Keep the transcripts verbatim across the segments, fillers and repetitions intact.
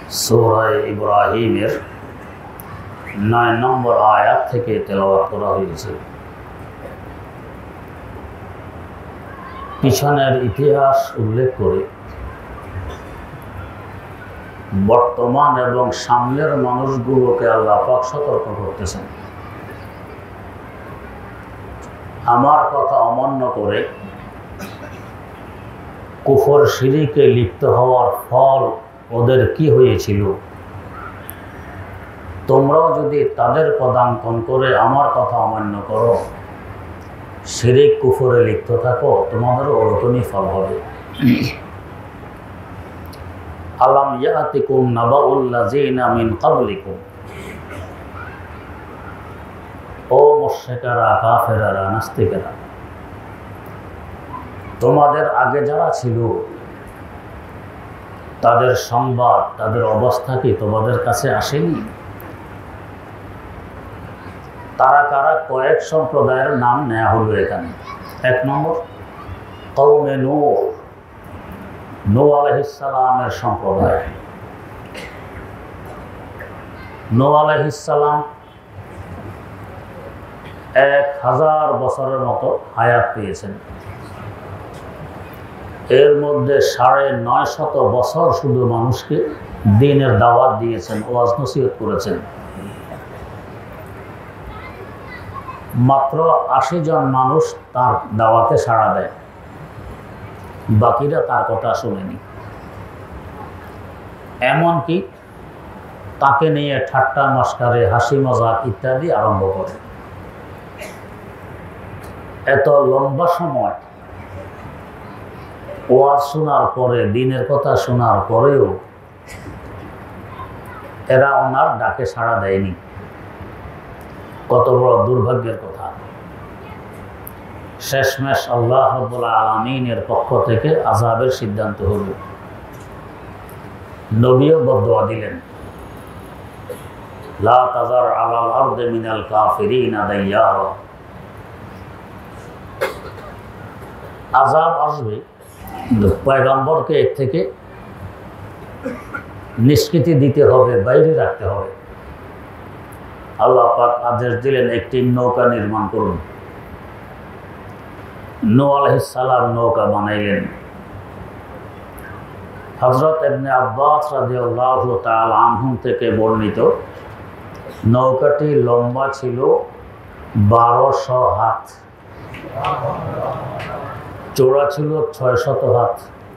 সূরা ইব্রাহিমের নয় নম্বর আয়াত থেকে তেলাওয়াত করা হয়েছে। পিছনের ইতিহাস উল্লেখ করে বর্তমান এবং সামনের মানুষগুলোকে আল্লাহ পাক সতর্ক করতেছেন, আমার কথা অমান্য করে কুফর শিরকে লিপ্ত হওয়ার ফল ওদের কি হয়েছিল। তোমরাও যদি তাদের পদাঙ্কন করে আমার কথা অমান্য করো, শিরিক কুফরে লিপ্ত থাকো, তোমাদেরও ওরকমই ফল হবে। আলাম ইয়াতিকুম নাবাউল্লাযিনা মিন ক্বাবলিকুম, ও মুশরিকেরা, কাফেরেরা, নাস্তিকেরা, তোমাদের আগে যারা ছিল তাদের সংবাদ, তাদের অবস্থা কি তোমাদের কাছে আসেনি? তারা কারা? কয়েক সম্প্রদায়ের নাম নেওয়া হলো এখানে। এক নম্বর কওমে নূহ, নূহ আলাইহিস সালামের সম্প্রদায়। নূহ আলাইহিস সালাম এক হাজার বছরের মতো হায়াত পেয়েছেন। এর মধ্যে সাড়ে নয় শত বছর শুধু মানুষকে দ্বীনের দাওয়াত দিয়েছেন, ওয়াজ নসিহত করেছেন। মাত্র আশি জন মানুষ তার দাওয়াতে সাড়া দেয়, বাকিরা তার কথা শোনেনি। এমনকি তাকে নিয়ে ঠাট্টা মশকারে, হাসি মজাক ইত্যাদি আরম্ভ করে। এত লম্বা সময় ওয়াজ শোনার পরে, দ্বীনের কথা শোনার পরেও এরা ওনার ডাকে সাড়া দেয়নি। কত বড় দুর্ভাগ্যের কথা। শেষমেশ আল্লাহ রাব্বুল আলামিনের পক্ষ থেকে আযাবের সিদ্ধান্ত হল। নবীও বদদুয়া দিলেন, লা তাযার আলাল আরদি মিনাল কাফিরিনা দাইয়ারা। আযাব আসবে, পয়গম্বরকে এর থেকে নিষ্কৃতি দিতে হবে, বাইরে রাখতে হবে। আল্লাহ পাক আদেশ দিলেন, একটি নৌকা নির্মাণ করুন। নূহ আলাইহিস সালাম নৌকা বানাইলেন। হযরত ইবনে আব্বাস রাদিয়াল্লাহু তাআলা আনহু থেকে বর্ণিত, নৌকাটি লম্বা ছিল বারোশো হাত, চওড়া ছিল ছয়শত হাত।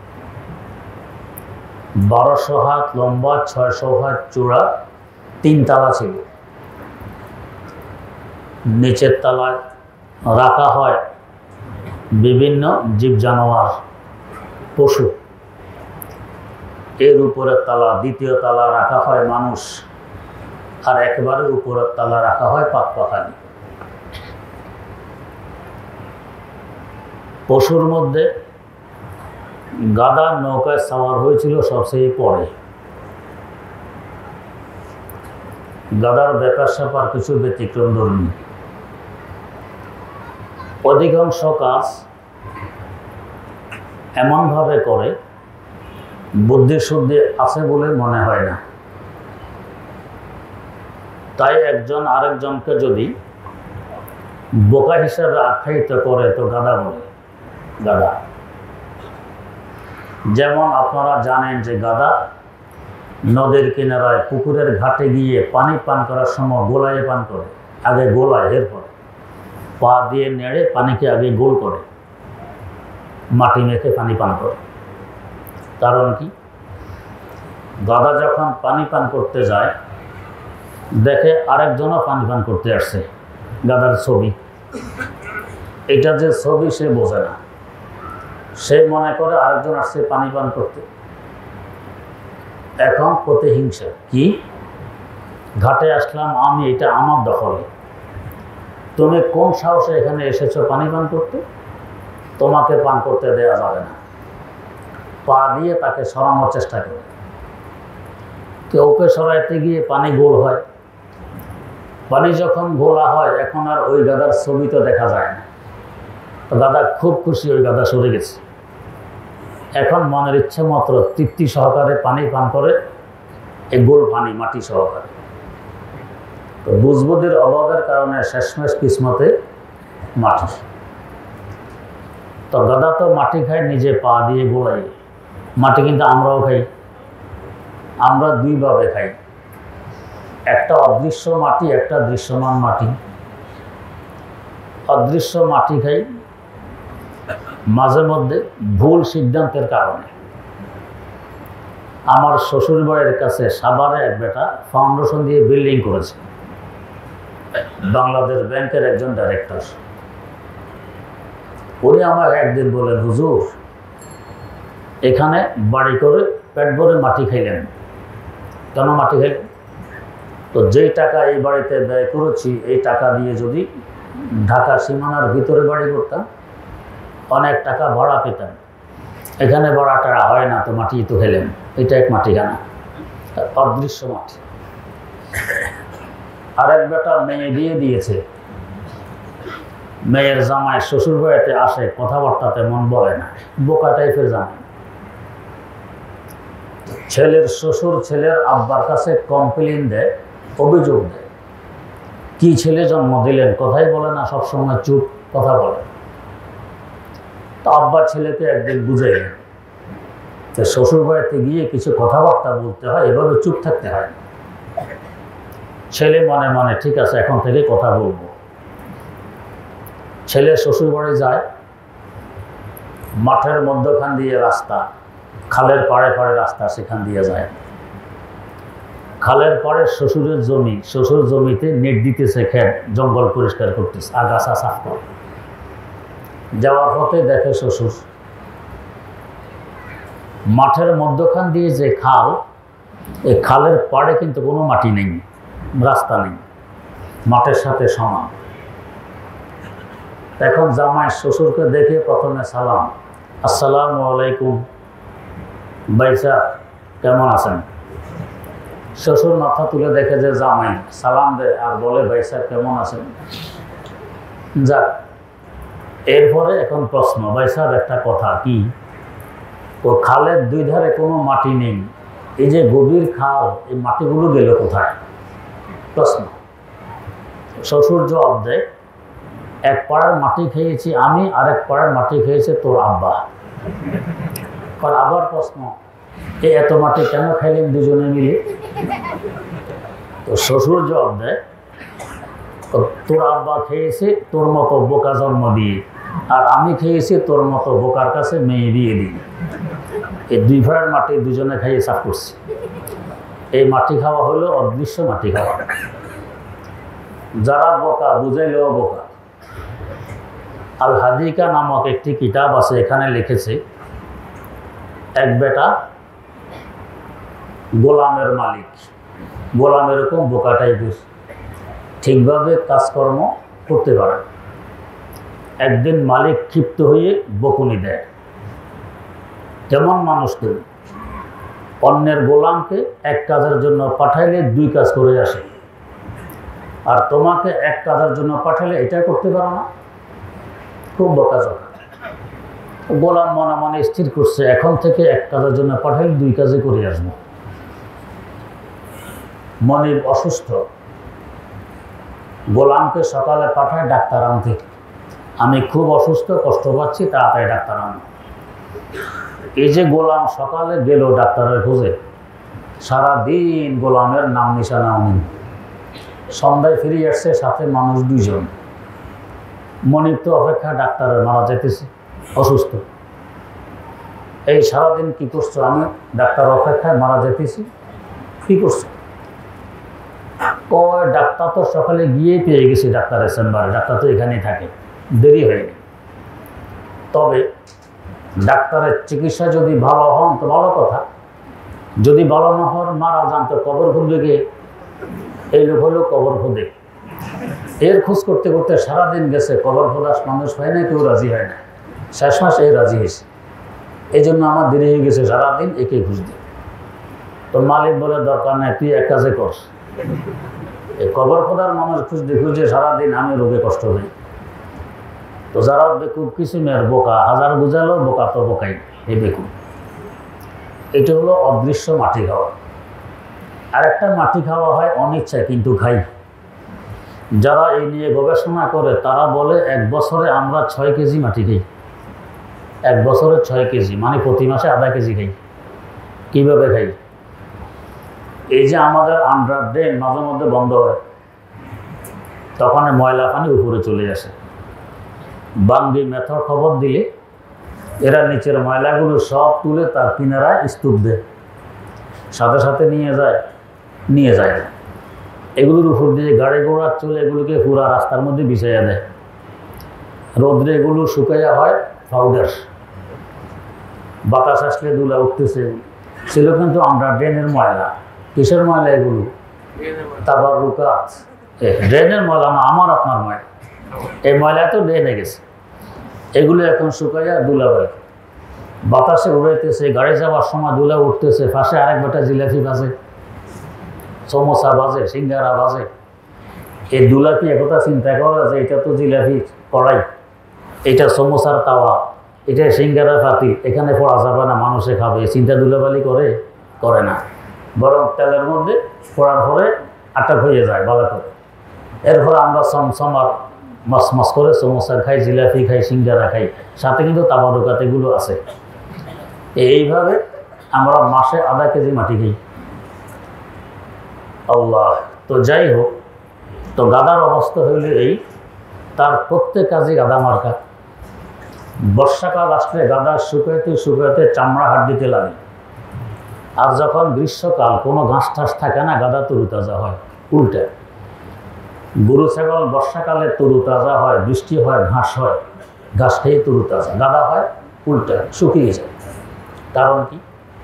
বারোশো হাত লম্বা, ছয়শো হাত চওড়া, তিন তালা ছিল। নিচের তলায় রাখা হয় বিভিন্ন জীব জানোয়ার, পশু। এর উপরের তলা, দ্বিতীয় তলা রাখা হয় মানুষ, আর একেবারে উপরের তলা রাখা হয় পাক পাখালি। পশুর মধ্যে গাধা নৌকায় সাওয়ার হয়েছিল সবচেয়ে পরে। গাধার ব্যাপার স্যাপার কিছু ব্যতিক্রম ধর্মী। অধিকাংশ কাজ এমনভাবে করে বুদ্ধি শুদ্ধি আছে বলে মনে হয় না। তাই একজন আরেকজনকে যদি বোকা হিসাবে আখ্যায়িত করে তো গাধা বলে, গাধা। যেমন আপনারা জানেন যে গাধা নদীর কিনারায়, পুকুরের ঘাটে গিয়ে পানি পান করার সময় গোলায় পান করে। আগে গোলায়, এরপর পা দিয়ে নেড়ে পানিকে আগে গোল করে, মাটি মেখে পানি পান করে। কারণ কি? গাধা যখন পানি পান করতে যায়, দেখে আরেকজনও পানি পান করতে আসছে, গাধার ছবি। এটা যে ছবি সে বোঝে না, সে মনে করে আরেকজন আসছে পানি পান করতে। এখন প্রতিহিংসা কি? ঘাটে আসলাম আমি, এটা আমার দখলে, তুমি কোন সাহসে এখানে এসেছো পানি পান করতে? তোমাকে পান করতে দেওয়া যাবে না। পা দিয়ে তাকে সরানোর চেষ্টা করে। কেউকে সরাইতে গিয়ে পানি গোল হয়। পানি যখন গোলা হয়, এখন আর ওই গাধার ছবি তো দেখা যায় না। তো গাধা খুব খুশি, ওই গাধা সরে গেছে। এখন মনের ইচ্ছে মাত্র তৃপ্তি সহকারে পানি পান করে এই গোল পানি মাটি সহকারে। তো বুঝবুদের অভাবের কারণে শেষমেশ কিসমতে মাটি। তো গাদা তো মাটি খায় নিজে পা দিয়ে গোলাই, মাটি কিন্তু আমরাও খাই। আমরা দুইভাবে খাই, একটা অদৃশ্য মাটি, একটা দৃশ্যমান মাটি। অদৃশ্য মাটি খাই মাঝে মধ্যে ভুল সিদ্ধান্তের কারণে। আমার শ্বশুর বাড়ির কাছে সাভারে এক বেটা ফাউন্ডেশন দিয়ে বিল্ডিং করেছে, বাংলাদেশ ব্যাংকের একজন ডাইরেক্টর। উনি আমার একদিন বলেন, হুজুর এখানে বাড়ি করে পেট ভরে মাটি খাইলেন, কেন মাটি খাইলেন? তো যেই টাকা এই বাড়িতে ব্যয় করেছি এই টাকা দিয়ে যদি ঢাকা সীমানার ভিতরে বাড়ি করতাম অনেক টাকা ভাড়া পেতাম, এখানে ভাড়াটা হয় না, তো মাটি তো খেলেন। এটা এক মাটি খানা, অদৃশ্য মাটি। আরেক বেটা মেয়ে বিয়ে দিয়েছে, মেয়ের জামাই শ্বশুর বাড়িতে আসে, কথাবার্তা তেমন বলে না, বোকা টাইপের জামাই। ছেলের শ্বশুর ছেলের আব্বার কাছে কমপ্লেন দেয়, অভিযোগ দেয়, কি ছেলে জন্ম দিলেন, কথাই বলে না, সবসময় চুপ, কথা বলে। তো আব্বা ছেলেকে একদিন বুঝাইলেন যে শ্বশুর বাড়িতে গিয়ে কিছু কথাবার্তা বলতে হয়, এভাবে চুপ থাকতে হয়। ছেলে মনে মনে ঠিক আছে এখন থেকে কথা বলবো। ছেলে শ্বশুর বাড়ি যায়, মাঠের মধ্যখান দিয়ে রাস্তা, খালের পাড়ে পাড়ে রাস্তা, সেখান দিয়ে যায়। খালের পাড়ে শ্বশুরের জমি, শ্বশুর জমিতে নেট দিতেছে, খেত জঙ্গল পরিষ্কার করতেছে, আগাছা সাফ করে। যাওয়ার পথে দেখে শ্বশুর মাঠের মধ্যখান দিয়ে যে খাল, এই খালের পাড়ে কিন্তু কোনো মাটি নেই, রাস্তা নেই, মাঠের সাথে সমান। এখন জামাই শ্বশুরকে দেখে প্রথমে সালাম, আসসালামু আলাইকুম, ভাইসা কেমন আছেন? শ্বশুর মাথা তুলে দেখে যে জামাই সালাম দেয় আর বলে ভাইসা কেমন আছেন। যাক, এরপরে এখন প্রশ্ন, ভাইসার একটা কথা কি, ও খালের দুই ধারে কোনো মাটি নেই, এই যে গভীর খাল, এই মাটিগুলো গেল কোথায়? প্রশ্ন। শ্বশুর জবাব দেয়, এক পাড়ার মাটি খেয়েছি আমি, আর এক পাড়ার মাটি খেয়েছে তোর আব্বা। কারণ আবার প্রশ্ন, এ এত মাটি কেন খাইলেন দুজনে মিলে? তো শ্বশুর জবাব দেয়, তোর আব্বা খেয়েছে তোর মতো বোকা জন্ম দিয়ে, আর আমি খেয়েছি তোর মতো বোকার কাছে মেয়ে দিয়ে দিই। এই দুই ভাড়ার মাটি দুজনে খাইয়ে সাফ করছি। এই মাটি খাওয়া হলো অদৃশ্য মাটি খাওয়া। যারা বোকা বুঝাইলেও বোকা। আল হাদিকা নামক একটি কিতাব আছে, এখানে লিখেছে এক বেটা গোলামের মালিক, গোলাম এরকম বোকা টাইপের, ঠিকভাবে কাজকর্ম করতে পারে। একদিন মালিক ক্ষিপ্ত হয়ে বকুনি দেয়, যেমন মানুষ তুমি অন্যের গোলামকে এক কাজের জন্য পাঠাইলে দুই কাজ করে আসে, আর তোমাকে এক কাজের জন্য পাঠালে এটা করতে পারো না, খুব বকাঝকা। গোলাম মনে মনে স্থির করছে এখন থেকে এক কাজের জন্য পাঠাইলে দুই কাজে করে আসবো। মনিব অসুস্থ, গোলামকে সকালে পাঠায় ডাক্তার আনতে, আমি খুব অসুস্থ, কষ্ট পাচ্ছি, তাড়াতাড়ি ডাক্তার আনো। এই যে গোলাম সকালে গেল ডাক্তারের খোঁজে, সারাদিন গোলামের নাম নিশানাও নেই। সন্ধ্যায় ফিরে আসছে, সাথে মানুষ দুইজন। মনিব তো অপেক্ষা, ডাক্তারের মারা যেতেছে, অসুস্থ। এই সারাদিন কি করছো? আমি ডাক্তার অপেক্ষায় মারা যেতেছি। কি করছো? কয় ডাক্তার তো সকালে গিয়ে পেয়ে গেছি ডাক্তারের চেম্বারে, ডাক্তার তো এখানেই থাকে, দেরি হয়নি। তবে ডাক্তারের চিকিৎসা যদি ভালো হন তো ভালো কথা, যদি ভালো না হন মারা যান তো কবর খুঁজবে গিয়ে। এই লোক হলো কবর খুঁজে, এর খোঁজ করতে করতে সারাদিন গেছে, কবর খোঁজার মানুষ হয় না, কেউ রাজি হয় না। শেষ মাস এই রাজি হয়েছে, এই জন্য আমার দেরি হয়ে গেছে, সারাদিন একে খুঁজতে। তো মালিক বলে দরকার নেই, তুই এক কাজে কর, এই কবর খোঁজার মানুষ খুঁজতে খুঁজে সারাদিন আমি রোগে কষ্ট হই। তো যারা বেকুব কিসিমের বোকা, হাজার বুঝালো বোকা তো বোকাই, এই বেকুব। এটা হলো অদৃশ্য মাটি খাওয়া। আর একটা মাটি খাওয়া হয় অনিচ্ছায় কিন্তু খাই। যারা এই নিয়ে গবেষণা করে তারা বলে এক বছরে আমরা ছয় কেজি মাটি খাই। এক বছরে ছয় কেজি মানে প্রতি মাসে আধা কেজি খাই। কীভাবে খাই? এই যে আমাদের আন্ডার ড্রেন মাঝে মধ্যে বন্ধ হয়, তখন ময়লা পানি উপরে চলে আসে। বাঙ্গি মেথর খবর দিলে এরা নিচের ময়লাগুলো সব তুলে তার কিনারায় স্তূপ দেয়, সাথে সাথে নিয়ে যায় নিয়ে যায় না। এগুলোর উপর দিয়ে গাড়ি ঘোড়া চলে এগুলোকে পুরা রাস্তার মধ্যে বিছাইয়া দেয়। রোদ্রে এগুলো শুকাইয়া হয় পাউডার। বাতাস আসলে দুলা উঠতেছে, ছিল কিন্তু আমরা ড্রেনের ময়লা। কিসের ময়লা এগুলো? তারপর রুকাত ড্রেনের ময়লা না, আমার আপনার ময়লা। এই ময়লা তো ড্রেনে গেছে, এগুলো এখন শুকাইয়া দুলা হয়, বাতাসে উড়াইতেছে। গাড়ি যাওয়ার সময় দুলা উঠতেছে, পাশে আরেক বেটা জিলাপি বাজে, সমোসা বাজে, সিঙ্গারা বাজে। এই দুলা কি একথা চিন্তা করে যে এটা তো জিলাপি কড়াই, এটা সমোসার তাওয়া, এটা সিঙ্গারার পাতি, এখানে পড়া যাবে না, মানুষে খাবে, চিন্তা দুলাবালি করে করে না। বরং তেলের মধ্যে পড়ার পরে আটক হয়ে যায় ভালো করে। এরপরে আমরা সমসমার মাছ মাছ করে সমোসা খাই, জিলাপি খাই, সিঙ্গারা খাই, সাথে কিন্তু তাবা দোকাতেগুলো আছে। এইভাবে আমরা মাসে আধা কেজি মাটি খাই। আল্লাহ। তো যাই হোক, তো গাদার অবস্থা হইলে এই, তার প্রত্যেক কাজে গাদা মার্কা। বর্ষাকাল আসলে গাদা শুকাইতে শুকাইতে চামড়া হাট দিতে লাগে। আর যখন গ্রীষ্মকাল কোনো ঘাস টাস থাকে না, গাদা তরুতাজা হয়। উল্টা গরু ছাগল বর্ষাকালে তরুতাজা হয়, বৃষ্টি হয়, ঘাস হয়, ঘাস খেয়ে তরুতাজা। গাদা হয় উল্টা, শুকিয়ে যায়। কারণ কি?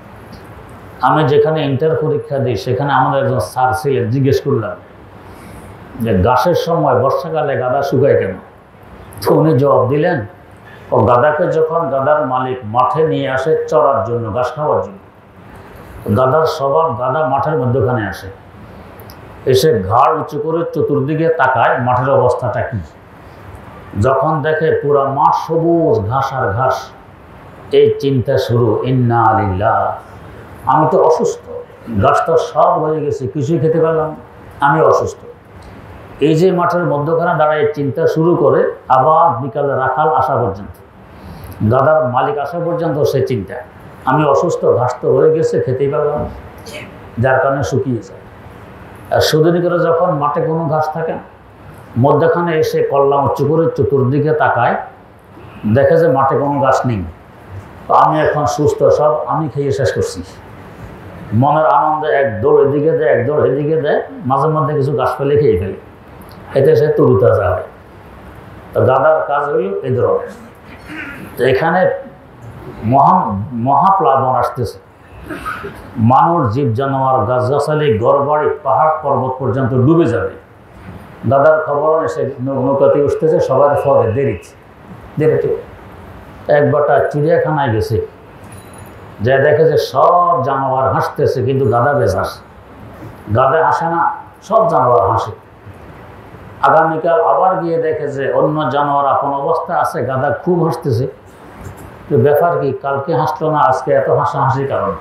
আমি যেখানে ইন্টার পরীক্ষা দিই সেখানে আমাদের একজন স্যার ছিলেন, জিজ্ঞেস করলাম যে ঘাসের সময় বর্ষাকালে গাদা শুকায় কেন? তো উনি জবাব দিলেন, ও গাদাকে যখন গাদার মালিক মাঠে নিয়ে আসে চড়ার জন্য, ঘাস খাওয়ার জন্য, গাদার স্বভাব গাদা মাঠের মধ্যখানে আসে, এসে ঘাড় উঁচু করে চতুর্দিকে তাকায় মাঠের অবস্থাটা কি। যখন দেখে পুরা মাঠ সবুজ ঘাস আর ঘাস, এই চিন্তা শুরু, ইন্না লিল্লাহ, আমি তো অসুস্থ, গাছ তো সব হয়ে গেছে, কিছুই খেতে পারলাম, আমি অসুস্থ। এই যে মাঠের মধ্যখানে দাঁড়ায় চিন্তা শুরু করে, আবার বিকালে রাখাল আসা পর্যন্ত, গাদার মালিক আসা পর্যন্ত সে চিন্তা, আমি অসুস্থ, ঘাস তো হয়ে গেছে, খেতেই পারলাম, যার কারণে শুকিয়ে যায়। আর সুদিনী করে যখন মাঠে কোনো ঘাস থাকে না, মধ্যখানে এসে কল্লা উঁচু করে চতুর্দিকে তাকায়, দেখে যে মাঠে কোনো ঘাস নেই। তো আমি এখন সুস্থ, সব আমি খেয়ে শেষ করছি। মনের আনন্দে এক দৌড় এদিকে দেয়, এক দৌড় এদিকে দেয়, মাঝে মধ্যে কিছু ঘাস ফেলে খেয়ে ফেলে, এতে সে তরুতাজা হয়। তো গাদার কাজ হইল এই ধরনের। তো এখানে মহা মহাপ্লাবন আসতেছে, মানুষ, জীব জানোয়ার, গাছগাছালি, ঘরবাড়ি, পাহাড় পর্বত পর্যন্ত ডুবে যাবে। দাদার খবর এসে নৌকাতে উঠতেছে, সবার ফলে দেরিতে দেরিতে একবারটা চিড়িয়াখানায় গেছে, যা দেখে যে সব জানোয়ার হাসতেছে, কিন্তু গাদা বেশ হাসে। গাদা হাসে না, সব জানোয়ার হাসে। আগামীকাল আবার গিয়ে দেখে যে অন্য জানোয়ার আপন অবস্থা আছে, গাদা খুব হাসতেছে। তো ব্যাপার কি, কালকে হাসলো না, আজকে এত হাসাহাসির কারণ?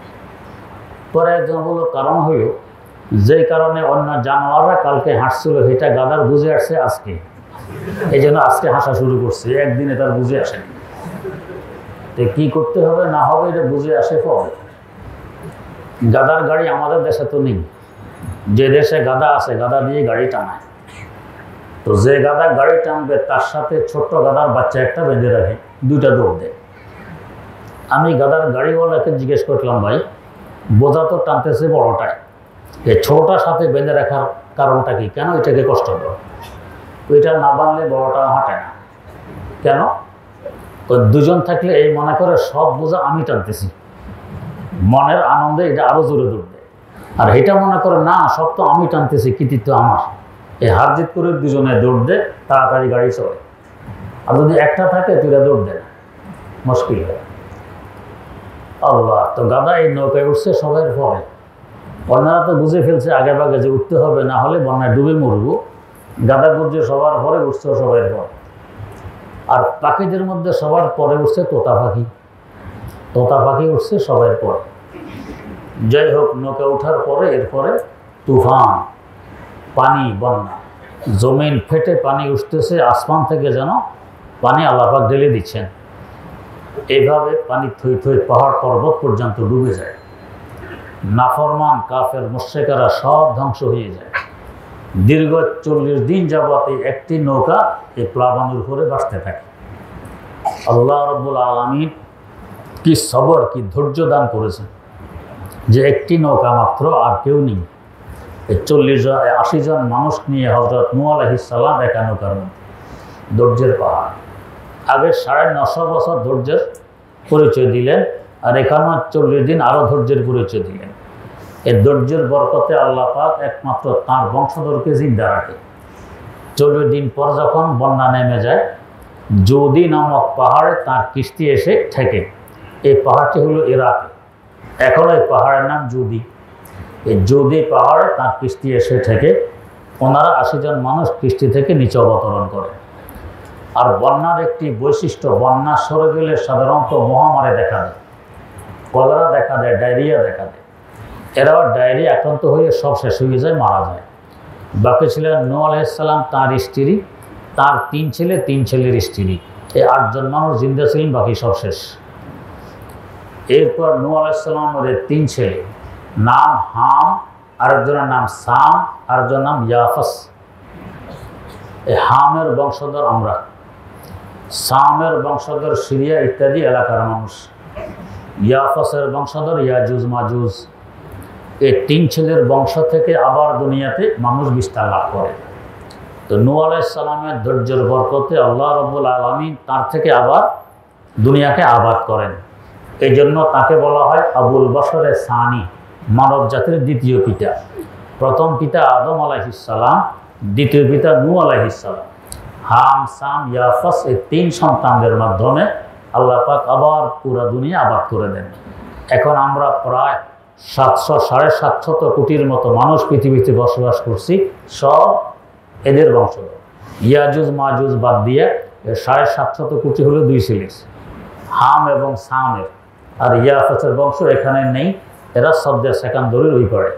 পরে একজন বলল, কারণ হইল যেই কারণে অন্য জানোয়াররা কালকে হাসছিল, সেটা গাদার বুঝে আসছে আজকে, এই জন্য আজকে হাসা শুরু করছে, একদিনে তার বুঝে আসেনি। তো কি করতে হবে না হবে এটা বুঝে আসে পরে। গাদার গাড়ি আমাদের দেশে তো নেই, যে দেশে গাদা আছে গাদা দিয়ে গাড়ি টানায়। তো যে গাদা গাড়ি টানবে তার সাথে ছোট্ট গাদার বাচ্চা একটা বেঁধে রাখে, দুইটা দৌড় দেয়। আমি গাদার গাড়িওয়ালাকে জিজ্ঞেস করলাম, ভাই বোঝা তো টানতেছে বড়টায়, এই ছোটটার সাথে বেঁধে রাখার কারণটা কি, কেন এটাকে কষ্ট দেয়? ওইটা না বানলে বড়টা হাঁটে না কেন? ওই দুজন থাকলে এই মনে করে সব বোঝা আমি টানতেছি, মনের আনন্দে এটা আরো জোরে দৌড় দেয়। আর এটা মনে করে না, সব তো আমি টানতেছি, কৃতিত্ব আমার। এই হার জিত করে দুজনে দৌড় দেয়, তাড়াতাড়ি গাড়ি চলে। আর যদি একটা থাকে তুইরা দৌড় দেয় না, মুশকিল হয়। আল্লাহ। তো গাদা এই নৌকায় উঠছে সবাই পরে, অন্যরা তো বুঝে ফেলছে আগে ভাগে যে উঠতে হবে, না হলে বন্যায় ডুবে মরবো। গাদা বুঝছে সবার পরে, উঠছে সবাই পরে। আর পাখিদের মধ্যে সবার পরে উঠছে তোতা পাখি, তোতা পাখি উঠছে সবার পরে। যাই হোক, নৌকা ওঠার পরে এরপরে তুফান, পানি, বন্যা, জমিন ফেটে পানি উঠতেছে, আসমান থেকে যেন পানি আল্লাহ পাক ঢেলে দিচ্ছেন। এইভাবে পানি থই থই পাহাড় পর্বত পর্যন্ত ডুবে যায়। নাফরমান কাফের মুশরিকরা সব ধ্বংস হয়ে যায়। দীর্ঘ চল্লিশ দিন যাবত একটি নৌকা এই প্লাবনের উপরে ভাসতে থাকে। আল্লাহ রাব্বুল আলামিন কি সবর, কি ধৈর্য দান করেছেন যে একটি নৌকা মাত্র, আর কেউ নেই। এই চল্লিশ জন আশি জন মানুষ নিয়ে হযরত নূহ আলাইহিস সালাম একা নৌকার মধ্যে। ধৈর্যের পাহাড়। আগে সাড়ে নশো বছর ধৈর্যের পরিচয় দিলেন, আর এখানে চল্লিশ দিন আরও ধৈর্যের পরিচয় দিলেন। এই ধৈর্যের বরকতে আল্লাহ পাক একমাত্র তাঁর বংশধরকে জিন্দা রাখে। চল্লিশ দিন পর যখন বন্যা নেমে যায়, জৌদি নামক পাহাড়ে তাঁর কিস্তি এসে ঠেকে। এই পাহাড়টি হলো ইরাকে, এখনও এই পাহাড়ের নাম জৌদি। এই জৌদি পাহাড়ে তাঁর কিস্তি এসে ঠেকে। ওনারা আশি জন মানুষ কিস্তি থেকে নিচে অবতরণ করে। আর বন্যার একটি বৈশিষ্ট্য, বন্যা সরে গেলে সাধারণত মহামারী দেখা দেয়, কলেরা দেখা দেয়, ডায়রিয়া দেখা দেয়। এরাও ডায়রিয়া আক্রান্ত হয়ে সব শেষ হয়ে যায়, মারা যায়। বাকি ছিলেন নূহ আলাইহিস সালাম, তাঁর স্ত্রী, তার তিন ছেলে, তিন ছেলের স্ত্রী। এই আটজন মানুষ জিন্দা ছিলেন, বাকি সব শেষ। এরপর নূহ আলাইহিস সালামের তিন ছেলে, নাম হাম, আরেকজনের নাম সাম, আরেকজনের নাম ইয়াফাস। এই হামের বংশধর আমরা, সামের বংশধর সিরিয়া ইত্যাদি এলাকার মানুষ, ইয়াফাসের বংশধর ইয়াজুজ মাজুজ। এই তিন ছেলের বংশ থেকে আবার দুনিয়াতে মানুষ বিস্তার লাভ করে। তো নূহ আলাইহিস সালামের ধৈর্যের বরকতে আল্লাহ রাব্বুল আলামিন তার থেকে আবার দুনিয়াকে আবাদ করেন। এই জন্য তাকে বলা হয় আবুল বশরে সানি, মানব জাতির দ্বিতীয় পিতা। প্রথম পিতা আদম আলাইহিস সালাম, দ্বিতীয় পিতা নূহ আলাইহিস সালাম। হাম, সাম, ইয়াফাস এই তিন সন্তানদের মাধ্যমে আল্লাহ পাক আবার পুরো দুনিয়া আবাদ করে দেন। এখন আমরা প্রায় সাতশো সাড়ে সাতশত কোটির মতো মানুষ পৃথিবীতে বসবাস করছি, সব এদের বংশধর। ইয়াজুজ মাজুজ বাদ দিয়ে সাড়ে সাতশত কোটি হলো দুই সিরিজ, হাম এবং সামের। আর ইয়াফাসের বংশ এখানে নেই, এরা শব্দের সেকান্দরের ওই পড়ে।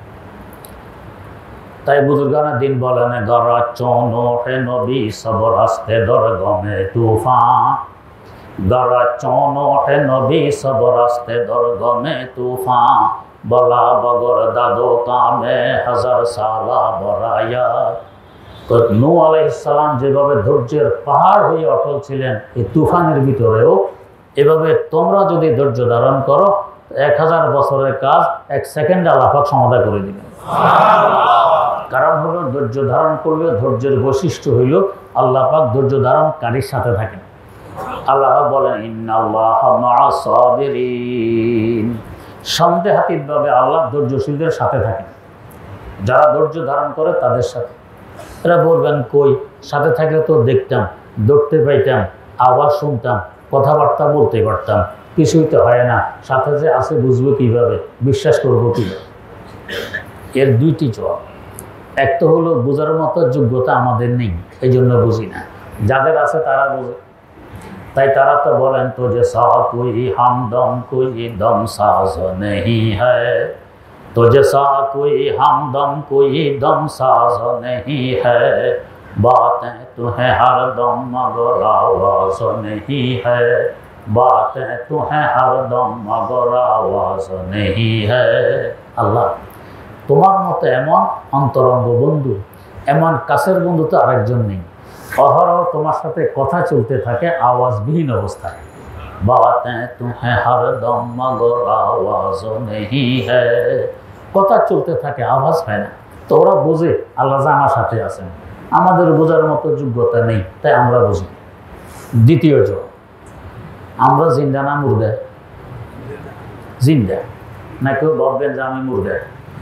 তাই বুজুর্গানা দিন বলেন, গরা চনো হে নবী সবর আস্তে দর গমে তুফান, গরা চনো হে নবী সবর আস্তে দর গমে তুফান, বলা বগর দাদো কামে হাজার সালা বরায়া। তো নূহ আলাইহিস সালাম যেভাবে ধৈর্যের পাহাড় হয়ে অটল ছিলেন এই তুফানের ভিতরেও, এভাবে তোমরা যদি ধৈর্য ধারণ করো, এক হাজার বছরের কাজ এক সেকেন্ডে আল্লাহ পাক সমাধা করে দিবেন। কারণ হলো ধৈর্য ধারণ করলে, ধৈর্যের বৈশিষ্ট্য হইল আল্লাহ পাক ধৈর্য ধারণকারীর সাথে থাকেন। আল্লাহ বলেন, ইন্নাল্লাহা মা'আস সাবিরিন, সন্দেহাতীতভাবে আল্লাহ ধৈর্যশীলদের সাথে থাকেন। যারা ধৈর্য ধারণ করে তাদের সাথে। এরা বলবেন, কই সাথে থাকলে তো দেখতাম, দৌড়তে পাইতাম, আওয়াজ শুনতাম, কথাবার্তা বলতে পারতাম, কিছুই তো হয় না, সাথে যে আছে বুঝবো কীভাবে, বিশ্বাস করবো কীভাবে? এর দুইটি জবাব। এক তো হলো বোঝার মতো যোগ্যতা আমাদের নেই, এই জন্য বুঝি না। যাদের আছে তারা বোঝে। তাই তারা তো বলেন, তো যে সা কোই হামদম কোই দম সাজ নেহি হ্যায়, তো যে সা কোই হামদম কোই দম সাজ নেহি হ্যায়, बातें तुम्हें हर दम मगर आवाज नहीं है, बातें तुम्हें हर दम मगर आवाज नहीं है। আল্লাহ, তোমার মতো এমন অন্তরঙ্গ বন্ধু, এমন কাছের বন্ধু তো আরেকজন নেই। অহরহ তোমার সাথে কথা চলতে থাকে আওয়াজবিহীন অবস্থায়। বাতেं तुम्हें हर दम मगर आवाज नहीं है, কথা চলতে থাকে, আওয়াজ হয় না। তো ওরা বোঝে আল্লাহ যে আমার সাথে আছেন। আমাদের বোঝার মতো যোগ্যতা নেই, তাই আমরা বুঝি। দ্বিতীয় জবাব, আমরা জিন্দা না মুর্দা? জিন্দা। না কেউ ভাববেন যে আমি মুর্দা।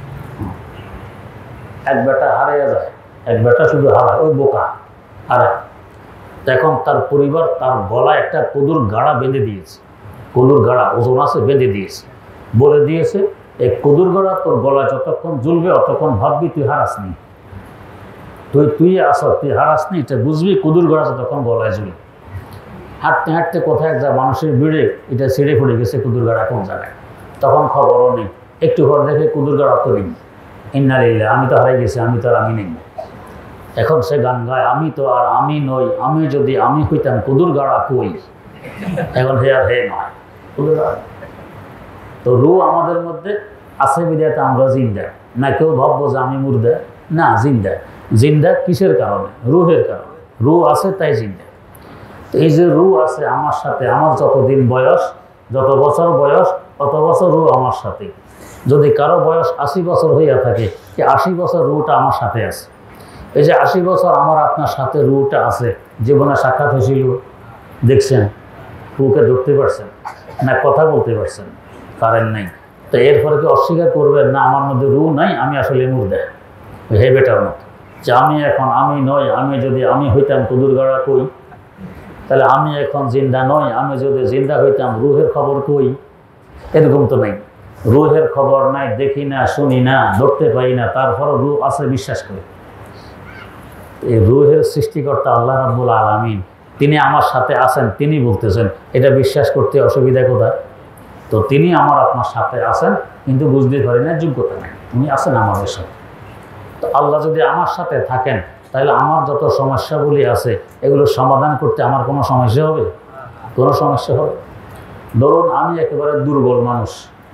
এক বেটা হারিয়ে যায়, এক বেটা শুধু হারায়, ওই বোকা হারায়। এখন তার পরিবার তার গলায় একটা কদুর গাড়া বেঁধে দিয়েছে, কদুর গাড়া ওজন আছে, বেঁধে দিয়েছে, বলে দিয়েছে এই কদুর গাড়া তোর গলা যতক্ষণ জ্বলবে অতক্ষণ ভাববি তুই হারাসনি, তুই তুই আস তুই হারাসনি, এটা বুঝবি কদুর গাড়া যতক্ষণ গলায় জ্বলবে। হাঁটতে হাঁটতে কোথায় যা মানুষের ভিড়ে এটা ছিঁড়ে পড়ে গেছে কদুর গাড়া কোন জায়গায়, তখন খবরও নেই। একটু পর দেখে কুদুর গাড়া তো নেই, ইন্নালিল্লাহ, আমি তো হারাই গেছি, আমি তো আর আমি নেই। এখন সে গান গায়, আমি তো আর আমি নই, আমি যদি আমি হইতাম কুদুর গাড়া কই। এখন হে আর হে নয়, কুদুর গাড়া। তো রু আমাদের মধ্যে আছে বিধাতে আমরা জিন্দা না। কেউ ভাববো যে আমি মুর্দা, না, জিন্দা। জিন্দা কিসের কারণে? রুহের কারণে। রু আছে তাই জিন্দা। এই যে রু আছে আমার সাথে, আমার যতদিন বয়স, যত বছর বয়স, তত বছর রু আমার সাথে। যদি কারো বয়স আশি বছর হইয়া থাকে, কি আশি বছর রুটা আমার সাথে আছে। এই যে আশি বছর আমার আপনার সাথে রুটা আছে, জীবনে সাক্ষাৎ হয়েছিল, দেখছেন, রুকে ধরতে পারছেন না, কথা বলতে পারছেন, পারেন নাই। তো এরপরে কি অস্বীকার করবেন না আমার মধ্যে রু নাই, আমি আসলে মুর্দা, হে বেটার মতো, যে আমি এখন আমি নই, আমি যদি আমি হইতাম কুদুর গাড়া কই। তাহলে আমি এখন জিন্দা নই, আমি যদি জিন্দা হইতাম রুহের খবর কই? এরকম তো নাই, রুহের খবর নাই, দেখি না, শুনি না, ধরতে পাই না, তারপরও রু আছে বিশ্বাস করি। এই রুহের সৃষ্টিকর্তা আল্লাহ রাব্বুল আলামিন, তিনি আমার সাথে আছেন, তিনি বলতেছেন, এটা বিশ্বাস করতে অসুবিধা কোথায়? তো তিনি আমার আপনার সাথে আছেন, কিন্তু বুঝতে পারি না, যোগ্যতা নেই, উনি আছেন আমাদের সাথে। তো আল্লাহ যদি আমার সাথে থাকেন, তাহলে আমার যত সমস্যাগুলি আছে এগুলো সমাধান করতে আমার কোনো সমস্যা হবে? কোনো সমস্যা হবে? ধরুন আমি একেবারে দুর্বল মানুষ,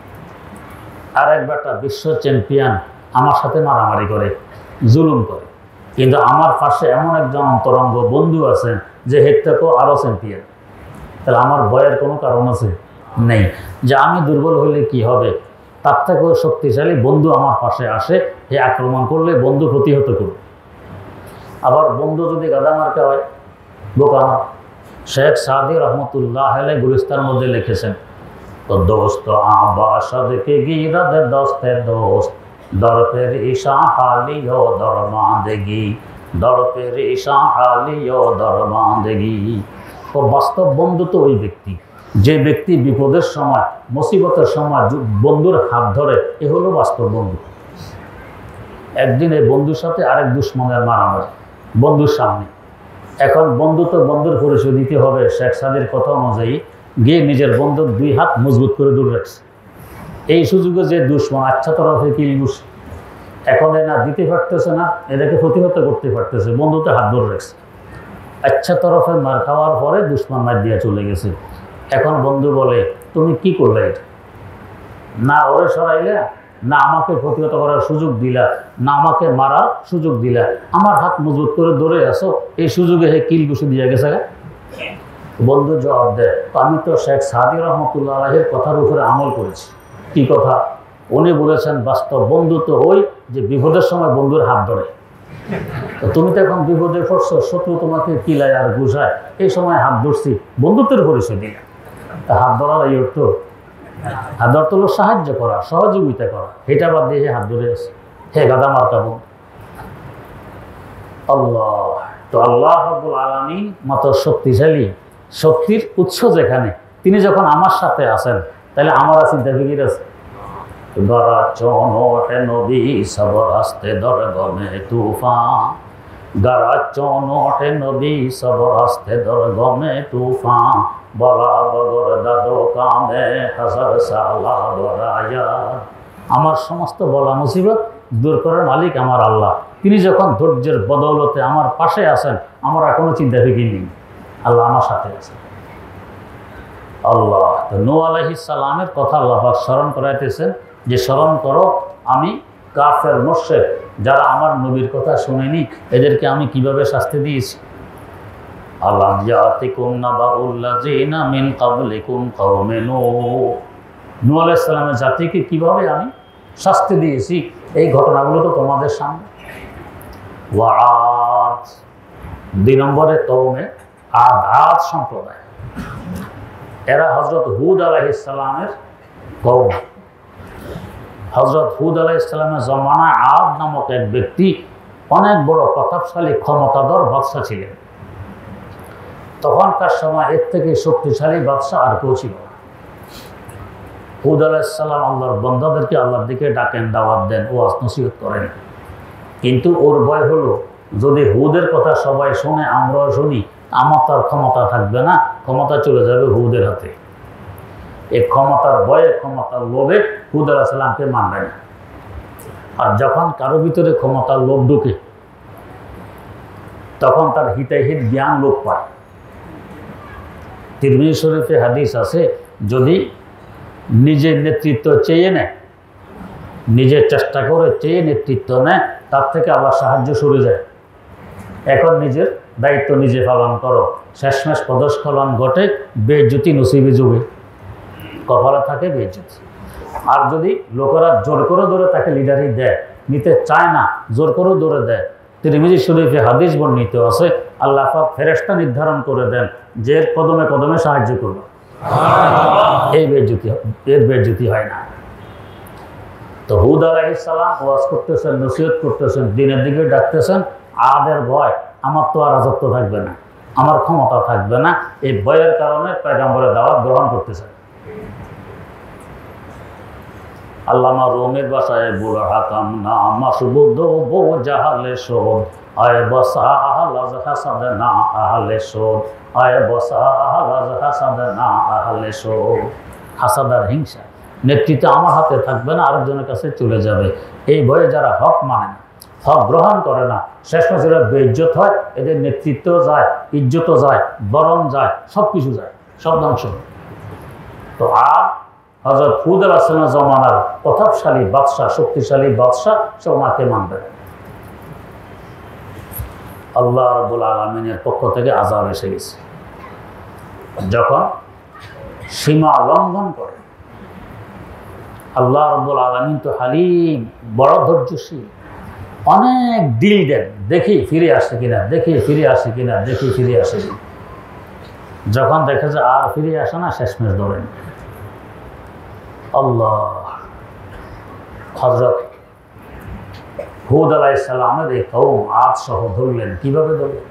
আর এক বেটা বিশ্ব চ্যাম্পিয়ন আমার সাথে মারামারি করে, জুলুম করে, কিন্তু আমার পাশে এমন একজন অন্তরঙ্গ বন্ধু আছেন যে হের থেকেও আরও চ্যাম্পিয়ন। তাহলে আমার ভয়ের কোনো কারণ আছে? নেই। যে আমি দুর্বল হইলে কি হবে, তার থেকেও শক্তিশালী বন্ধু আমার পাশে আসে, হে আক্রমণ করলে বন্ধু প্রতিহত করবে। আবার বন্ধু যদি গাদা মার্কা হয়, বোকা আমার। শেখ সাদি রহমতুল্লাহ আলাইহি গুলিস্তার মধ্যে লিখেছেন, তো দোস্ত আবাসাদ কে গিরাদ দস্তে দোস্ত দর পের ঈশা হালিও দর বাঁধেগি, দর পের ঈশা হালিও দর বাঁধেগি। তো বাস্তব বন্ধু তো ওই ব্যক্তি, যে ব্যক্তি বিপদের সময়, মুসিবতের সময় বন্ধুর হাত ধরে, এ হলো বাস্তব বন্ধু। একদিন এই বন্ধুর সাথে আরেক দুশ্মনের মারামারি বন্ধুর সামনে। এখন বন্ধু তো বন্ধুর পরিচয় দিতে হবে, শেখ সাদির কথা অনুযায়ী গিয়ে নিজের বন্ধুর দুই হাত মজবুত করে দূরে রাখছে। এই সুযোগে যে দুশ্মন আচ্ছা তরফে কিলবুস, এখন না দিতে পারতেছে না, এদেরকে প্রতিহত করতে পারতেছে, বন্ধুতে হাত ধরে রাখছে। আচ্ছা তরফে মার খাওয়ার পরে দুশ্মন মার দিয়ে চলে গেছে। এখন বন্ধু বলে, তুমি কি করলে এটা? না ওরে সরাইলে, না আমাকে প্রতিহত করার সুযোগ দিলা, না আমাকে মারার সুযোগ দিলা, আমার হাত মজবুত করে ধরে আসো, এই সুযোগে হে কিল ঘুষে দিয়ে গেছে। বন্ধু জবাব দেয়, আমি তো শেখ সাদি রহমতুল্লাহ আলাইহির কথার উপরে আমল করেছি। কি কথা? উনি বলেছেন বাস্তব বন্ধু তো ওই যে বিপদের সময় বন্ধুর হাত ধরে। তো তুমি তো এখন বিপদে পড়ছো, শত্রু তোমাকে কিলায় আর ঘুষায়, এই সময় হাত ধরছি, বন্ধুত্বের পরিচয় দিলা। তা হাত ধরার এই অর্থ, হাত ধরতে হলো সাহায্য করা, সহযোগিতা করা, এটা বাদ দিয়ে হাত ধরে আছে, হে গাদা মার্কা বন্ধু। আল্লাহ, তো আল্লাহ রাব্বুল আলামিন মত শক্তিশালী, শক্তির উৎস যেখানে, তিনি যখন আমার সাথে আছেন, তাহলে আমার চিন্তা ফিকির আছে। গরা চনোটে নদী সব রাস্তে দর গমে তুফান, গরা চনোটে নদী সব রাস্তে দর গমে তুফান, বলা বগর দাদো কামে হাজার সালা দরায়া। আমার সমস্ত বলা মুসিবত দূর করার মালিক আমার আল্লাহ। তিনি যখন ধৈর্যের বদৌলতে আমার পাশে আছেন, আমার আর কোনো চিন্তা ফিকির নেই, আল্লাহ আমার সাথে আছেন। আল্লাহ, তো নূহ আলাইহিস সালামের কথা আল্লাহ পাক স্মরণ করাইতেছেন যে স্মরণ করো, আমি কাফের মুশরিক যারা আমার নবীর কথা শুনেনি, এদেরকে আমি কিভাবে শাস্তি দিয়েছি। আলাম ইয়াতিকুম নাবাউল্লাযিনা মিন ক্বাবলিকুম কওমে নূহ, নূহ আলাইহিস সালামের জাতিকে কিভাবে আমি শাস্তি দিয়েছি, এই ঘটনাগুলো তো তোমাদের সামনে। ওয়া আদ, দুই নম্বরে কওমে আদ, আদ সম্প্রদায়, এরা হযরত হুদ আলাইহিস সালামের কওম। হযরত হুদ আলাইহিস সালামের জমানায় আদ নামক এক ব্যক্তি অনেক বড় প্রতাপশালী ক্ষমতাধর বাদশা ছিলেন। তখনকার সময় এর থেকে শক্তিশালী বাদশা আর কেউ ছিল না। হুদ আলাইহিস সালাম আল্লাহর বান্দাদেরকে আল্লাহর দিকে ডাকেন, দাওয়াত দেন, ওয়াজ নসিহত করেন, কিন্তু ওর ভয় হলো যদি হুদের কথা সবাই শুনে, আমরাও শুনি, আমার তার ক্ষমতা থাকবে না, ক্ষমতা চলে যাবে হুদের হাতে। এই ক্ষমতার ভয়ে, ক্ষমতার লোভে হুদ আলাইহিস সালামকে মানবে না। আর যখন কারো ভিতরে ক্ষমতার লোভ ঢুকে তখন তার হিতাহিত জ্ঞান লোপ পায়। তিরমিজি শরীফে হাদিস আছে, যদি নিজের নেতৃত্ব চেয়ে নেয়, নিজের চেষ্টা করে চেয়ে নেতৃত্ব নেয়, তার থেকে আবার সাহায্য সরে যায়। এখন নিজের দায়িত্ব নিজে পালন করো, শেষমেশ পদস্খলন ঘটে, বেইজ্জতি নসিবে যোগে, কপালে থাকে বেইজ্জতি। আর যদি লোকেরা জোর করে ধরে তাকে লিডারি দেয়, নিতে চায় না, জোর করে ধরে দেয়, তিরমিজি শরীফে হাদিস বর্ণিত আছে, আল্লাহ পাক ফেরেশতা নির্ধারণ করে দেন যে কদমে কদমে সাহায্য করবে। এই বেইজ্জতি, এর বেইজ্জতি হয় না। তো হুদ আলাইহিস সালাম ওয়াজ করতেছেন, নসিহত করতেছেন, দিনের দিকে ডাকতেছেন, আদের ভয়, আমার তো আর রাজত্ব থাকবে না, আমার ক্ষমতা থাকবে না, এই ভয়ের কারণে পয়গম্বরের দাওয়াত গ্রহণ করতেছেন। আল্লামা রুমির বাসায় বুড়া হাকাম না মাসবুদ বো জাহালে শোধ আয় বসা আহলাজ হাসাদ না আহলে শোধ আয় বসা আহলাজ হাসাদ না আহলে শোধ। হাসাদার হিংসা, নেতৃত্ব আমার হাতে থাকবে না, আরেকজনের কাছে চলে যাবে। এই ভয়ে যারা হক মানে না, হক গ্রহণ করে না, শেষ মাসে বেইজ্জত হয়, এদের নেতৃত্ব যায়, ইজ্জতও যায়, বরণ যায়, সব কিছু যায়, সব ধ্বংস। তো আর হযরত হুদ আলাইহিস সালামের জমানার প্রতাপশালী বাদশাহ, শক্তিশালী বাদশাহ, সে ওনাকে মানবে। আল্লাহ রাব্বুল আলামিনের পক্ষ থেকে আযাব এসে গেছে। যখন সীমা লঙ্ঘন করে, আল্লাহ রাব্বুল আলামিন তো হালিম, বড় ধৈর্যশীল, অনেক দিল দেন, দেখি ফিরে আসে কিনা, দেখি ফিরে আসে কিনা, দেখি ফিরে আসে কিনা। যখন দেখে যে আর ফিরে আসে না, শেষমেশ ধরেন। আল্লাহ হযরত হুদ আলাইহিস সালামের এই কওম আদ সহ ধরলেন। কিভাবে ধরলেন?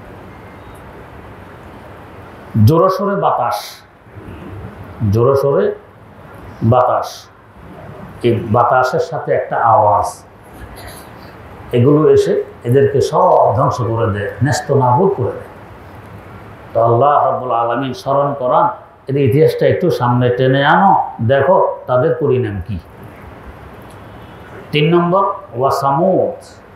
জোরে সোরে বাতাস, জোরে সোরে বাতাস, এই বাতাসের সাথে একটা আওয়াজ, এগুলো এসে এদেরকে সব ধ্বংস করে দেয়, নেস্তনাবুদ করে দেয়। তো আল্লাহ রাব্বুল আলামিন স্মরণ করান, এদের ইতিহাসটা একটু সামনে টেনে আনো, দেখো তাদের পরিণাম কি। তিন নম্বর, ওয়া সামুদ,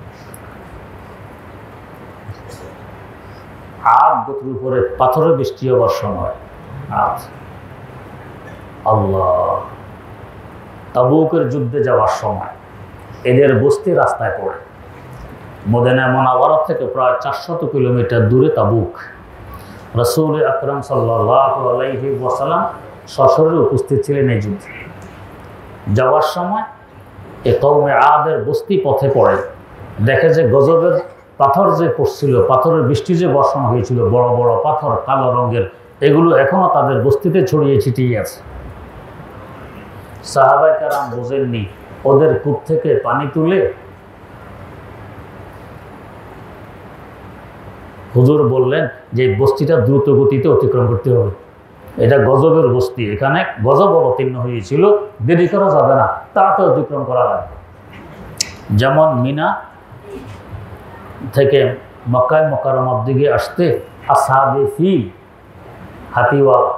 আদ গোত্রের উপরে পাথরের বৃষ্টি হবার সময়। আদ আল্লাহ তাবুকের যুদ্ধে যাওয়ার সময় এদের বস্তি রাস্তায় পড়ে। মদিনা মুনাওয়ারা থেকে প্রায় চারশত কিলোমিটার দূরে তাবুক। রাসূল আকরাম সাল্লাল্লাহু আলাইহি ওয়াসাল্লাম সশরীরে উপস্থিত ছিলেন এই যুদ্ধে। যাওয়ার সময় এ কওমে আদের বস্তি পথে পড়ে, দেখে যে গজবের পাথর যে পড়ছিল, পাথরের বৃষ্টি যে বর্ষণ হয়েছিল, বড় বড় পাথর কালো রঙের, এগুলো এখনো তাদের বস্তিতে ছড়িয়ে ছিটিয়ে আছে। সাহাবায়ে কেরাম বোঝেননি, ওদের কূপ থেকে পানি তুলে হুজুর বললেন যে বস্তিটা দ্রুত গতিতে অতিক্রম করতে হবে, এটা গজবের বস্তি, এখানে গজব অবতীর্ণ হয়েছিল, দেরি করা যাবে না, তাড়াতাড়ি অতিক্রম করা লাগবে। যেমন মিনা থেকে মক্কায় মুকাররমার দিকে আসতে আসহাবে ফিল, হাতিওয়ালা,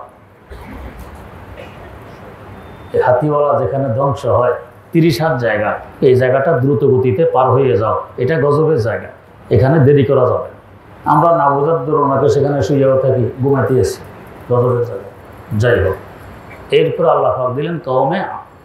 হাতিওয়ালা যেখানে ধ্বংস হয়, তিরিশ হাত জায়গা, এই জায়গাটা দ্রুত গতিতে পার হয়ে যাও, এটা গজবের জায়গা, এখানে দেরি করা যাবে। আমরা না বোঝার দূর ওনাকে সেখানে শুয়েও থাকি, ঘুমাতে এসি, গজবের জায়গা। যাই হোক, এরপর আল্লাহ পাক দিলেন কওমে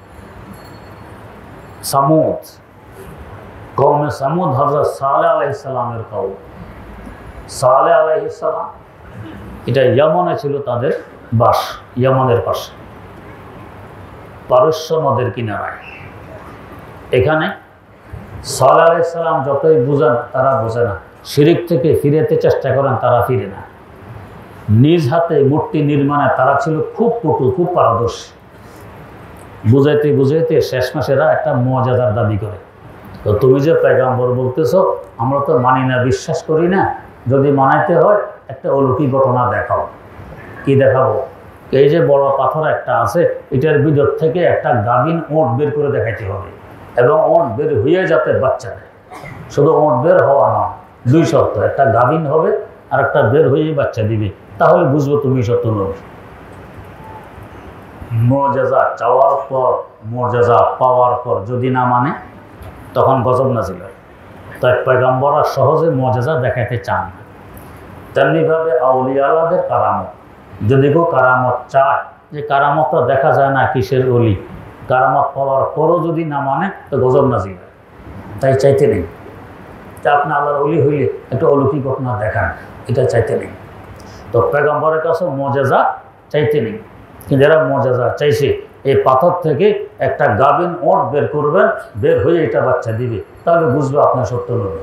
সামুদ। কওমে সামুদ হযরত সালেহ আলাইহিস সালামের কওম। সালেহ আলাইহিস সালাম, এটা ইয়ামনে ছিল তাদের বাস, ইয়ামনের পাশে পারস্য নদের কিনারায়। এখানে সালেহ আলাইহিস সালাম যতই বুঝান তারা বোঝে না, শিরিক থেকে ফিরেতে চেষ্টা করেন তারা ফিরে না। নিজ হাতে মূর্তি নির্মাণে তারা ছিল খুব পটু, খুব পারদর্শী। বুঝাইতে বুঝাইতে শেষ মাসেরা একটা মর্যাদার দাবি করে। তো তুমি যে পয়গম্বর বলতেছো, আমরা তো মানি না, বিশ্বাস করি না, যদি মানাইতে হয় একটা অলৌকিক ঘটনা দেখাও। কি দেখাবো? এই যে বড় পাথর একটা আছে, এটার ভিতর থেকে একটা গাভীন ওঁট বের করে দেখাইতে হবে, এবং ওঁট বের হয়ে যাতে বাচ্চা দেয়। শুধু ওঁট বের হওয়া নয়, দুই শর্ত, একটা গাভীন হবে আর একটা বের হয়েই বাচ্চা দিবে, তাহলে বুঝবো তুমি সত্য নবী। মুআজিজা চাওয়ার পর মুআজিজা পাওয়ার পর যদি না মানে তখন গজব নাজিল হয়। তাই পয়গম্বররা সহজে মুআজিজা দেখাতে চান না। তেমনিভাবে আউলিয়া আল্লাহদের কারামত, যদি কেউ কারামত চায় যে কারামতটা দেখা যায় না কিসের অলি, কারামত পাওয়ার পরও যদি না মানে তো গজব নাজিল হয়। তাই চাইতে নেই তা আপনি আল্লাহর অলি হইলে একটা অলৌকিক ঘটনা দেখান, এটা চাইতে নেই। তো পয়গম্বরের কাছে মুআজিজা চাইতে নেই, কিন্তু যারা মুআজিজা চাইছে এই পাথর থেকে একটা গাভিন ওট বের করবেন, বের হয়ে এটা বাচ্চা দিবে, তাহলে বুঝবে আপনার সত্য নবী।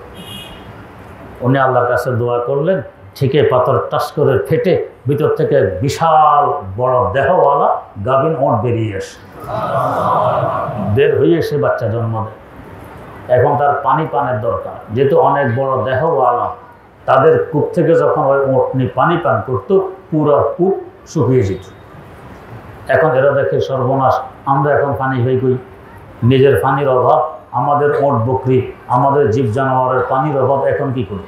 উনি আল্লাহর কাছে দোয়া করলেন, ঠিক এই পাথর টাচ করে ফেটে ভিতর থেকে বিশাল বড় দেহওয়ালা গাভিন ওট বেরিয়ে আসে, বের হয়ে এসে বাচ্চা জন্ম দেয়। এখন তার পানি পানের দরকার, যেহেতু অনেক বড় দেহওয়ালা, তাদের কূপ থেকে যখন ওই ওট নিয়ে পানি পান করতো পুরো কূপ শুকিয়ে যেত। এখন এরা দেখে সর্বনাশ, আমরা এখন পানি হয়ে গই, নিজের পানির অভাব, আমাদের ওট বকরি, আমাদের জীব জানোয়ারের পানির অভাব, এখন কি করি?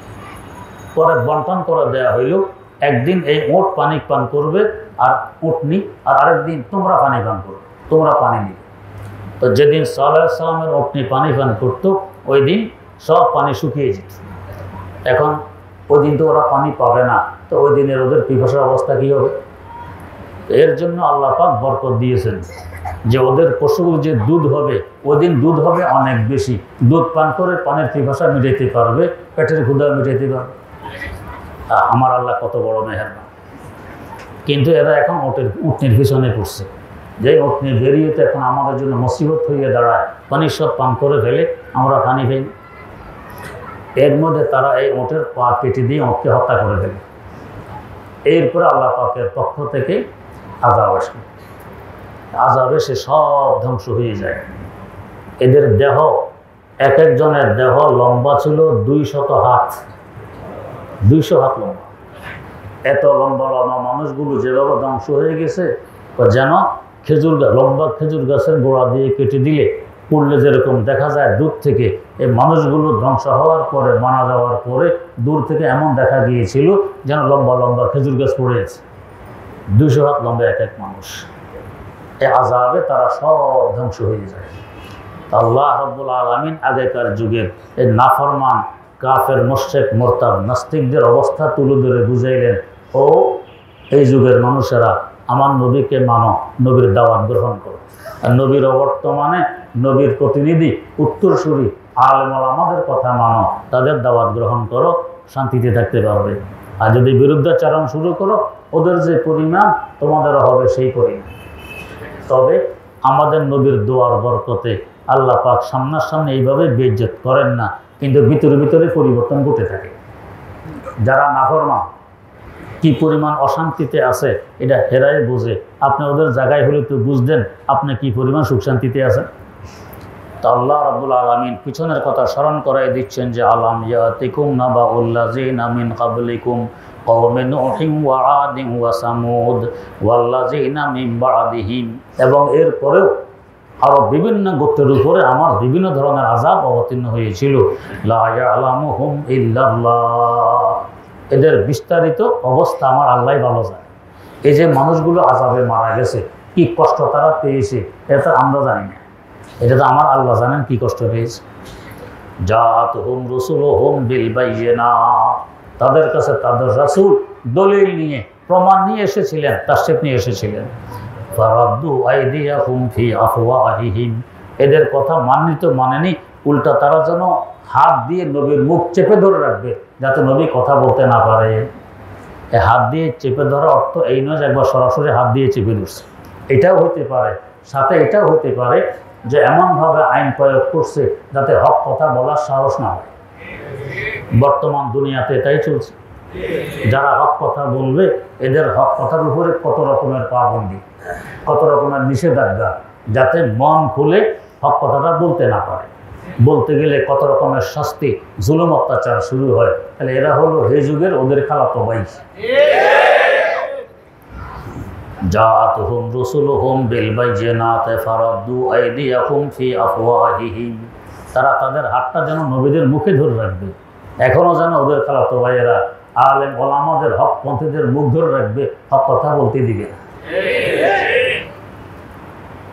পরে বন্টন করে দেওয়া হইল, একদিন এই ওট পানি পান করবে আর উটনি, আর আরেকদিন তোমরা পানি পান করবে, তোমরা পানি নিবে। তো যেদিন সাল্লাল্লাহু আলাইহি সাল্লামের উটনি পানি পান করতো ওই দিন সব পানি শুকিয়ে যেত। এখন ওই দিন তো ওরা পানি পাবে না, তো ওই দিনের ওদের পিপাসার অবস্থা কী হবে? এর জন্য আল্লাহ পাক বরকত দিয়েছেন যে ওদের পশুগুলো যে দুধ হবে ওই দিন দুধ হবে অনেক বেশি, দুধ পান করে পানির পিপাসা মিটাইতে পারবে, পেটের ক্ষুধা মিটাইতে পারবে। আমার আল্লাহ কত বড় মেহেরবান। কিন্তু এরা এখন ওটের উটনির পিছনে পড়ছে, যে উটনি বেরিয়ে তো এখন আমাদের জন্য মুসিবত হয়ে দাঁড়ায়, পানি সব পান করে ফেলে, আমরা পানি খাই। এর মধ্যে তারা এই ওটের পা কেটে দিয়ে ওটকে হত্যা করে ফেলে। এরপরে আল্লাহ পাকের পক্ষ থেকে আযাব আসে, আযাব এসে সব ধ্বংস হয়ে যায়। এদের দেহ, এক একজনের দেহ লম্বা ছিল দুই শত হাত, দুইশো হাত লম্বা। এত লম্বা লম্বা মানুষগুলো যেভাবে ধ্বংস হয়ে গেছে, যেন খেজুর গাছ, লম্বা খেজুর গাছের গোড়া দিয়ে কেটে দিলে পড়লে যেরকম দেখা যায় দূর থেকে, এই মানুষগুলো ধ্বংস হওয়ার পরে, মারা যাওয়ার পরে দূর থেকে এমন দেখা গিয়েছিল যেন লম্বা লম্বা খেজুর গাছ পড়ে আছে। দুইশো হাত লম্বা এক এক মানুষ। এই আযাবে তারা সব ধ্বংস হয়ে যায়। আল্লাহ রাব্বুল আলামিন আগেকার যুগের এই নাফরমান কাফের মুশরিক মুরতাদ নাস্তিকদের অবস্থা তুলে ধরে বুঝাইলেন, ও এই যুগের মানুষেরা আমার নবীকে মানো, নবীর দাওয়াত গ্রহণ করো। আর নবীর অবর্তমানে নবীর প্রতিনিধি উত্তরসূরি আলেম ওলামাদের কথা মানো, তাদের দাওয়াত গ্রহণ করো, শান্তিতে থাকতে পারবে। আর যদি বিরুদ্ধাচরণ শুরু করো, ওদের যে পরিমাণ তোমাদেরও হবে সেই পরিমাণ। তবে আমাদের নবীর দোয়ার বরকতে আল্লাহ পাক সামনাসামনি এইভাবে বেইজ্জত করেন না, কিন্তু ভিতরে ভিতরে পরিবর্তন ঘটে থাকে। যারা নাফরমান কি পরিমাণ অশান্তিতে আছে এটা হেরাই বোঝে। আপনি ওদের জায়গায় হলে তো বুঝতেন আপনি কি পরিমাণ সুখ শান্তিতে আছেন। তো আল্লাহ রাব্বুল আলামিন পিছনের কথা স্মরণ করাই দিচ্ছেন যে আলাম ইয়াতিকুম নাবাউল্লাযিনা মিন ক্বাবলিকুম কওমে নূহিন ওয়া আদিন ওয়া সামুদ ওয়াল্লাযিনা মিন বা'দিহিম। এবং এরপরেও আরও বিভিন্ন গোত্রের উপরে আমার বিভিন্ন ধরনের আযাব অবতীর্ণ হয়েছিল। লা ইয়ালামুহুম ইল্লাল্লাহ। এদের বিস্তারিত অবস্থা আমার আল্লাহই ভালো জানে। এই যে মানুষগুলো আযাবে মারা গেছে, কি কষ্ট তারা পেয়েছে এটা আমরা জানি না, এটা তো আমার আল্লাহ জানেন কি কষ্ট পেয়েছে। জাআতুহুম রুসুলুহুম বিল বায়িনাত। তাদের কাছে তাদের রাসূল দলিল নিয়ে, প্রমাণ নিয়ে এসেছিলেন, তাশরীফ নিয়ে এসেছিলেন। ফারাদ্দু আইদিয়াহুম ফি আফওয়াহিহিম। এদের কথা মানিত মানেনি, উল্টা তারা যেন হাত দিয়ে নবীর মুখ চেপে ধরে রাখবে যাতে নবী কথা বলতে না পারে। এই হাত দিয়ে চেপে ধরার অর্থ এই নয় যে একবার সরাসরি হাত দিয়ে চেপে ধরছে, এটাও হতে পারে। সাথে এটাও হতে পারে যে এমনভাবে আইন প্রয়োগ করছে যাতে হক কথা বলার সাহস না হয়। বর্তমান দুনিয়াতে এটাই চলছে। যারা হক কথা বলবে এদের হক কথার উপরে কত রকমের পাবন্দি, কত রকমের নিষেধাজ্ঞা, যাতে মন খুলে হক কথাটা বলতে না পারে। বলতে গেলে কত রকমের শাস্তি, জুলুম, অত্যাচার শুরু হয়। তাহলে এরা হলো এই যুগের ওদের খালাতো ভাই। জাআতুহুম রুসুলুহুম বিল বায়িনাতি ফারাদ্দু আইদিয়াহুম ফি আফওয়াহিহিম। তারা তাদের হাতটা যেন নবীদের মুখে ধরে রাখবে। এখনও যেন ওদের খালাতো ভাইয়েরা আলেম ওলামাদের হকপন্থীদের মুখ ধরে রাখবে, হক কথা বলতে দিবে না।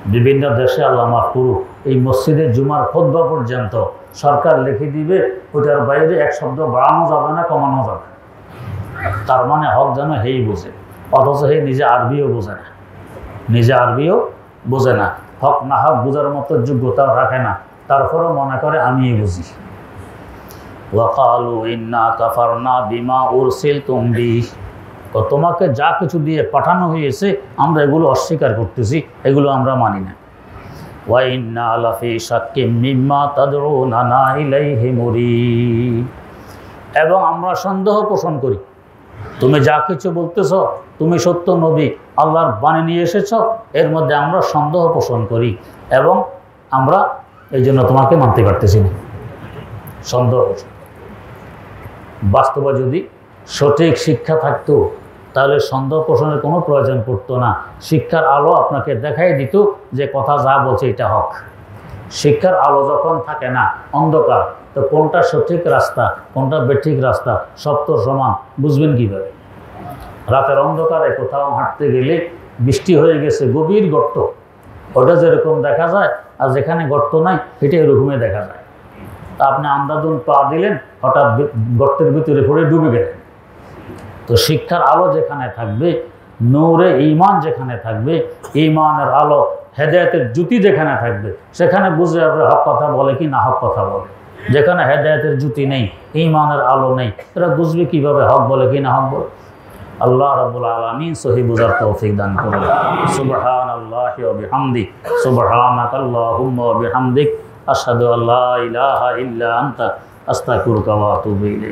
বিভিন্ন দেশে আল্লাহ মাফ করুক, এই মসজিদে জুমার খুতবা পর্যন্ত সরকার লিখে দিবে, ওটার বাইরে এক শব্দ বাড়ানো যাবে না, কমানো যাবে না। তার মানে হক যেন হেই বোঝে, অথচ হে নিজে আরবিও বোঝে না, নিজে আরবিও বোঝে না, হক না হক বোঝার মতো যোগ্যতাও রাখে না, তারপরেও মনে করে আমিই বুঝি। ওয়াকালু ইন্না কাফারনা বিমা উরসিলতুম বিহি, তো তোমাকে যা কিছু দিয়ে পাঠানো হয়েছে আমরা এগুলো অস্বীকার করতেছি, এগুলো আমরা মানি না। ওয়া ইন্না লাফি শাক্কিম মিম্মা তাদউনানা ইলাইহি মুরিব, এবং আমরা সন্দেহ পোষণ করি, তুমি যা কিছু বলতেছ তুমি সত্য নবী আল্লাহর বাণী নিয়ে এসেছ, এর মধ্যে আমরা সন্দেহ পোষণ করি এবং আমরা এই জন্য তোমাকে মানতে পারতেছি না। সন্দেহ, বাস্তবে যদি সঠিক শিক্ষা থাকতো তাহলে সন্দেহ পোষণের কোনো প্রয়োজন পড়তো না। শিক্ষার আলো আপনাকে দেখাই দিত যে কথা যা বলছে এটা হক। শিক্ষার আলো যখন থাকে না, অন্ধকার, তো কোনটা সঠিক রাস্তা কোনটা বেঠিক রাস্তা সব তো সমান, বুঝবেন কীভাবে? রাতের অন্ধকারে কোথাও হাঁটতে গেলে বৃষ্টি হয়ে গেছে, গভীর গর্ত, ওটা যেরকম দেখা যায় আর যেখানে গর্ত নাই এটা এরকমই দেখা যায়। তা আপনি আন্দাজুন পা দিলেন, হঠাৎ গর্তের ভিতরে পড়ে ডুবে গেলেন। তো শিক্ষার আলো যেখানে থাকবে, নূরে ঈমান যেখানে থাকবে, ঈমানের আলো হেদায়েতের জ্যোতি যেখানে থাকবে, সেখানে বুঝে যাবে হক কথা বলে কি না হক কথা বলে। যেখানে হেদায়েতের জ্যোতি নেই, ঈমানের আলো নেই, এরা বুঝবে কিভাবে হক বলে কি না হক বলে? আল্লাহ রাব্বুল আলামিন সহি বুঝার তৌফিক দান করুন। সুবহানাল্লাহি ওয়া বিহামদি, সুবহানাকাল্লাহুম্মা ওয়া বিহামদিক, আশহাদু আল্লা ইলাহা ইল্লা আনতা আস্তাগফিরুকা ওয়া আতুবু ইলাইক।